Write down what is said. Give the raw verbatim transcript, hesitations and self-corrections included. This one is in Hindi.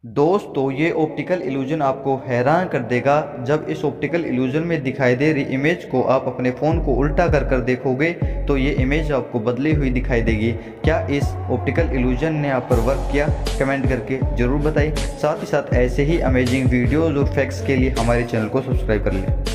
दोस्तों ये ऑप्टिकल इल्यूजन आपको हैरान कर देगा। जब इस ऑप्टिकल इल्यूजन में दिखाई दे रही इमेज को आप अपने फ़ोन को उल्टा कर कर देखोगे तो ये इमेज आपको बदली हुई दिखाई देगी। क्या इस ऑप्टिकल इल्यूजन ने आप पर वर्क किया? कमेंट करके ज़रूर बताइए। साथ ही साथ ऐसे ही अमेजिंग वीडियोज़ और फैक्ट्स के लिए हमारे चैनल को सब्सक्राइब कर लें।